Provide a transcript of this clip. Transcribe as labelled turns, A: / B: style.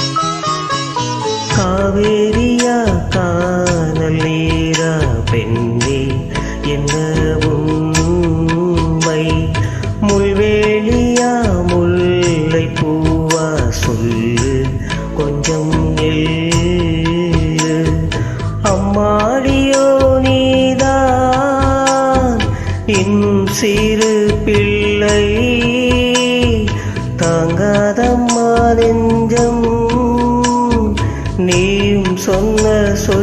A: காவேரியா கானல் நீரா பெண்ணே என்ன உண்மை? முள்வேலியா முல்லை பூவா சொல்லு கொஞ்சம் எள்ளு. அம்மாடியோ நீதான் என் சிறு பிள்ளை, தாங்காதம்மா நெஞ்சம் நீயும் சொன்ன சொல்